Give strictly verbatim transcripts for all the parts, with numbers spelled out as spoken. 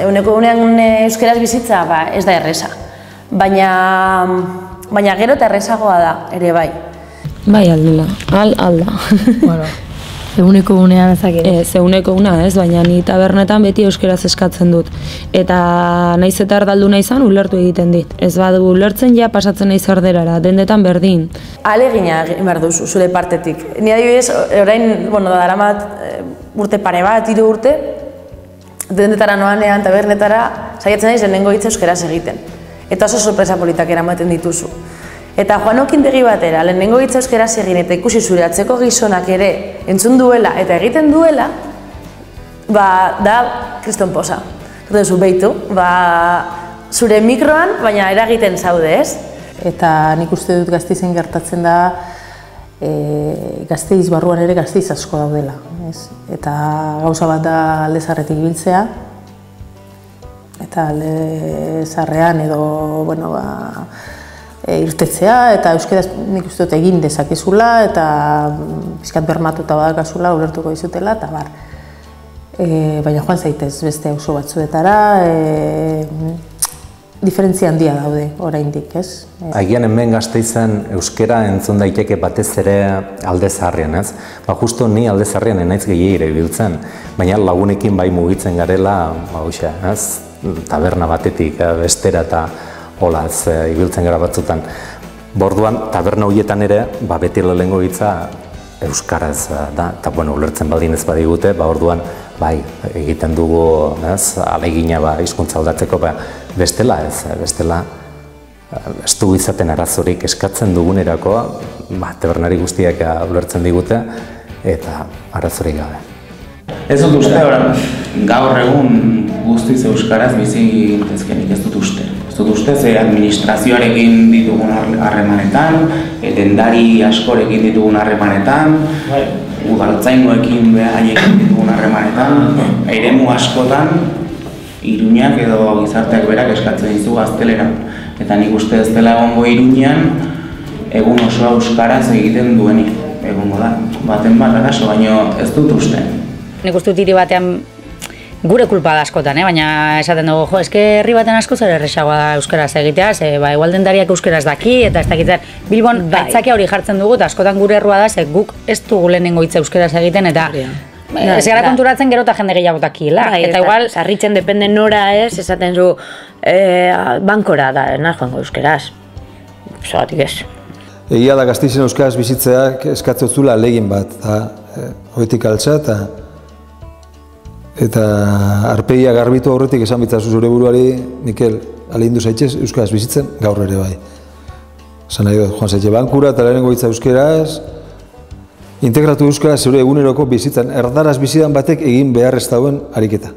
eguneko egunean euskeraz bizitza ba, ez da erresa. Baina, baina gero eta erresagoa da, ere bai. Bai, aldela, al, alda. Bueno, eguneko egunean ezak ere. Ez, eguneko eguna ez, baina ni tabernetan beti euskeraz eskatzen dut. Eta naiz eta erdalduna izan, ulertu egiten dit. Ez badu ulertzen ja pasatzen naiz erderara, dendetan berdin. Alegina egin behar duzu, zure partetik. Ni adibidez, orain, bueno, daramat urte pare bat, hiru urte, dendetara noanean, tabernetara, saiatzen naiz lehenengo hitza euskeraz egiten. Eta oso sorpresa politak eramaten dituzu. Eta joanokin begi batera, lehenengo hitza euskeraz egin eta ikusi zure atzeko gizonak ere entzun duela eta egiten duela, ba, da kriston posa. Zutezu behitu, ba, zure mikroan, baina eragiten zaude, ez? Eta nik uste dut Gasteizen gertatzen da, e, Gasteiz barruan ere Gasteiz asko daudela, ez? Eta gauza bat da Alde Zaharretik ibiltzea, eta Alde Zaharrean edo, bueno, ba, E, irtetzea, eta euskeraz nik uste dut egin dezakezula, eta pixkat bermatuta badakazula, ulertuko dizutela, eta bar. E, baina joan zaitez beste auzo batzuetara, e, diferentzia handia daude oraindik, ez? E, Agian hemen Gasteizen euskera entzun daiteke batez ere Alde Zaharrean, ez? Ba, justu ni Alde Zaharrean enaiz gehiagire ibiltzen, baina lagunekin bai mugitzen garela, ba, hoxe, ez? Taberna batetik bestera eta hola ez e, ibiltzen gara batzutan. Borduan, taberna horietan ere, ba, beti lehengo hitza euskaraz da, eta bueno, ulertzen baldin ez badigute, ba, orduan, bai, egiten dugu, ez, alegina ba, hizkuntza aldatzeko, ba, bestela ez, bestela, ez dugu izaten arazorik eskatzen dugunerako, ba, tabernari guztiak ulertzen digute, eta arazorik gabe. Ez dut uste, gaur egun guztiz euskaraz bizi gintezkenik, ez dut uste. Ez dut uste, ze administrazioarekin ditugun harremanetan, dendari askorekin ditugun harremanetan, udaltzainoekin haiekin ditugun harremanetan, eremu askotan, Iruñak edo gizarteak berak eskatzen dizu gazteleran. Eta nik uste ez dela egongo Iruñan, egun osoa euskaraz egiten duenik. Egongo da, baten bat arazo, baina ez dut uste. Nik uste dut hiri batean gure kulpa da askotan, eh? Baina esaten dugu, jo, eske herri baten asko zer erresagoa da euskaraz egitea, ze ba, igual dendariak euskaraz daki, eta ez dakitzen, Bilbon bai. Aitzakia hori jartzen dugu, eta askotan gure errua da, ze guk ez dugu lehenengo hitza euskaraz egiten, eta ez gara konturatzen gero eta jende gehiago dakiela. Bai, eta igual, sarritzen depende nora ez, esaten zu, e, bankora da, nahi joango euskaraz. Zogatik ez. Egia da Gasteizen euskaraz bizitzeak eskatzen zula alegin bat, eta hoitik altza, eta Eta arpegia garbitu aurretik esan bitzazu zure buruari, Mikel, alegindu zaitez euskaraz bizitzen, gaur ere bai. Esan nahi dut, joan zaitez bankura eta lehenengo hitza euskaraz, integratu euskaraz zure eguneroko bizitzen, erdaraz bizidan batek egin behar ez dauen ariketa.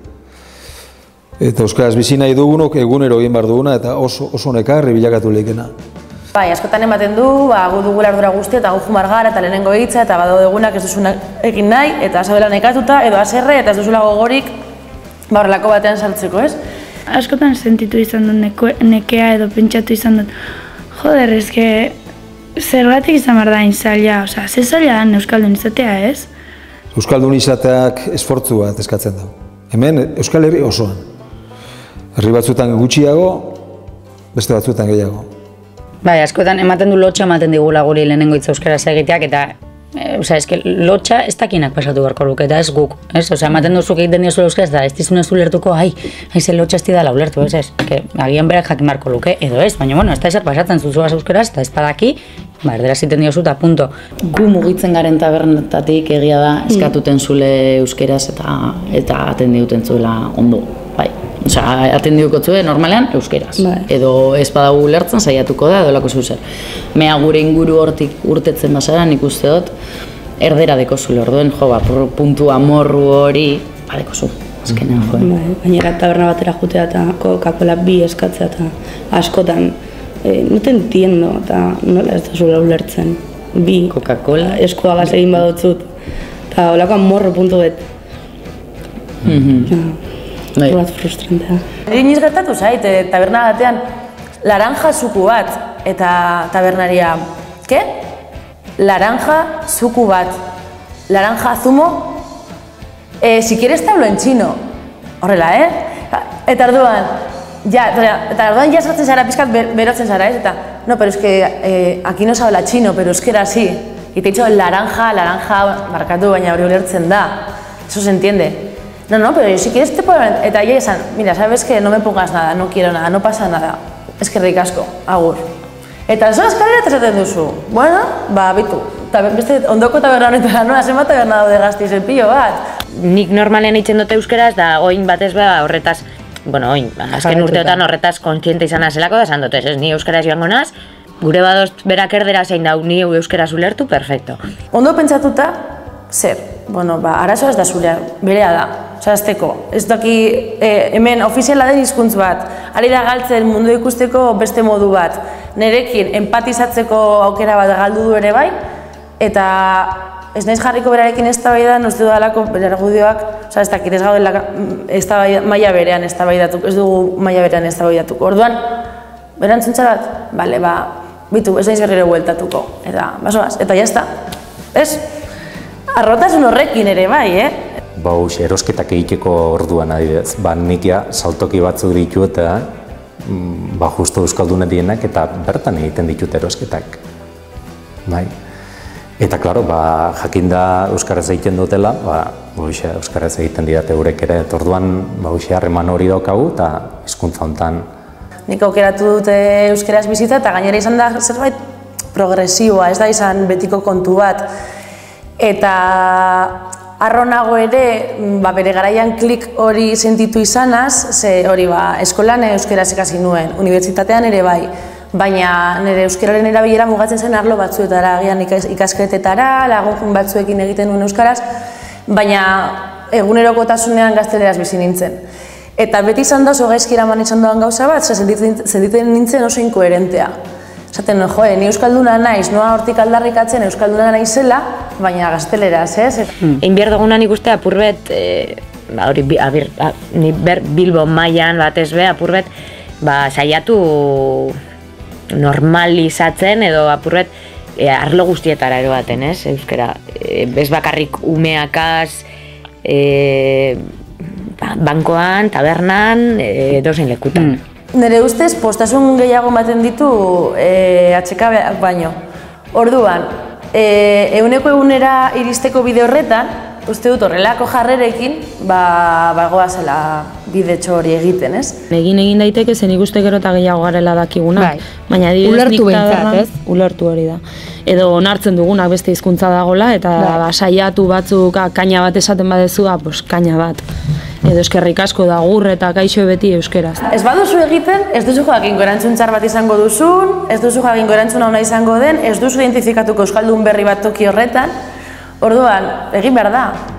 Eta euskaraz bizi nahi dugunok egunero egin behar duguna, eta oso, oso nekarri bilakatu lehikena. Bai, askotan ematen du, ba, gu dugula ardura guztia eta gu jumar gara eta lehenengo hitza eta bado egunak ez duzuna egin nahi eta zabela nekatuta edo haserre eta ez duzula gogorik ba, horrelako batean sartzeko, ez? Askotan sentitu izan dut neko, nekea edo pentsatu izan dut, joder, ezke zergatik izan behar da inzaila, osea, ze zaila da euskaldun izatea, ez? Euskaldun izateak esfortzu bat eskatzen da. Hemen Euskal Herri osoan. Herri batzuetan gutxiago, beste batzuetan gehiago. Bai, askotan ematen du lotxa ematen digula guri lehenengo hitza euskaraz egiteak, eta e, osea, eske lotxa ez dakinak pasatu beharko luke, eta ez guk, ez? Osea, ematen duzuk egiten diozu euskaraz, eta ez dizunez ulertuko, ai, haize lotxa ez didala ulertu, ez ez? Que, agian berak jakin beharko luke, edo ez, baina, bueno, ez da ezer pasatzen zuzuaz euskaraz, eta ez badaki, ba, erderaz egiten diozu, eta punto. Gu mugitzen garen tabernetatik egia da, eskatuten zule euskeraz eta eta atendiuten zuela ondo, bai. Osea, atendiuko zuen normalean euskeraz. Bai. Edo ez badago ulertzen saiatuko da, edo lako zuzer. Mea gure inguru hortik urtetzen bazara, nik uste dut, erdera deko zule orduen, jo, ba, puntu amorru hori, badeko zu, azkenean, jo. Bai, gainera taberna batera jutea eta Coca-Cola bi eskatzea eta askotan, eh, no te entiendo, eta nola ez da zula ulertzen. Bi, Coca-Cola, eskuagaz egin badotzut, eta holako amorro puntu bet. Bai. Bat frustrantea. Iniz gertatu zait, taberna batean laranja zuku bat eta tabernaria, ke? Laranja zuku bat, laranja zumo, eh, si quieres te hablo en chino. Horrela, eh? Eta orduan, ja, eta orduan ja sartzen zara pizkat berotzen zara, ez? Eta, no, pero es que eh, aquí no se habla chino, pero es que era así. Y te he dicho laranja, laranja, markatu, baina hori ulertzen da. Eso se entiende. No, no, pero si quieres te puedo... Eta ella esan, mira, sabes que no me pongas nada, no quiero nada, no pasa nada. Es que ricasco, agur. Eta zoaz kalera eta esaten duzu. Bueno, ba, bitu. Beste ondoko taberna honetara noa, zenbat taberna daude Gasteizen pilo bat. Nik normalean eitzen dute euskeraz, da oin batez beha horretaz, bueno, oin, azken urteotan horretaz kontziente izan azelako, da esan dut, ez, ni euskaraz joango naz, gure badozt berak erdera zein dau, ni euskaraz ulertu, perfecto. Ondo pentsatuta, zer, bueno, ba, arazoa ez da zurea, berea da, zehazteko. Ez daki, eh, hemen ofiziala den hizkuntz bat, ari da galtzen mundu ikusteko beste modu bat, nerekin empatizatzeko aukera bat galdu du ere bai, eta ez naiz jarriko berarekin eztabaidan, uste dudalako bere argudioak, oza, ez dakit ez gaudela maila berean eztabaidatuko, ez dugu maila berean eztabaidatuko. Orduan, berantzuntza bat, bale, ba, bitu, ez naiz berriro bueltatuko, eta basoaz, eta jazta, ez? Arrotasun horrekin ere bai, eh? Ba, hoxe, erosketak egiteko orduan adibidez, ba, nik ja saltoki batzuk ditu eta ba, justo euskaldunen dienak eta bertan egiten ditut erosketak. Bai. Eta, klaro, ba, jakinda euskaraz egiten dutela, ba, hoxe, euskaraz egiten didate eurek ere, eta orduan, ba, hoxe, harreman hori daukagu eta hizkuntza hontan. Nik aukeratu dute euskaraz bizitza eta gainera izan da zerbait progresiboa, ez da izan betiko kontu bat. Eta harro nago ere, ba, bere garaian klik hori sentitu izanaz, ze hori ba, eskolan euskaraz ikasi nuen, unibertsitatean ere bai, baina nire euskararen erabilera mugatzen zen arlo batzuetara, agian ikasketetara, lagun batzuekin egiten nuen euskaraz, baina egunerokotasunean gazteleraz bizi nintzen. Eta beti izan da oso gaizki eraman izan doan gauza bat, sentitzen nintzen oso inkoherentea. Esaten, joe, ni euskalduna naiz, noa hortik aldarrikatzen euskalduna naizela, baina gazteleraz, ez? Egin behar duguna nik uste apurbet, hori, ni ber Bilbo mailan batez be, apurbet, ba, saiatu normalizatzen edo apurbet arlo guztietara eroaten, ez, euskara. Ez bakarrik umeakaz, bankoan, tabernan, edozein lekutan. Nire ustez, postasun gehiago ematen ditu atxekabeak baino. Orduan, ehuneko egunera iristeko bide horretan, uste dut horrelako jarrerekin, bagoa zela bidetxo hori egiten, ez? Egin egin daiteke zen ikuste gero eta gehiago garela dakiguna. Baina ulertu behintzat, ez? Ulertu hori da. Edo onartzen dugunak beste hizkuntza dagola, eta saiatu batzuk kaina bat esaten badezua, pues kaina bat. Edo eskerrik asko da gur eta kaixo beti euskeraz. Ez baduzu egiten, ez duzu jakinko erantzun txar bat izango duzun, ez duzu jakinko erantzun ona izango den, ez duzu identifikatuko euskaldun berri bat toki horretan, orduan, egin behar da.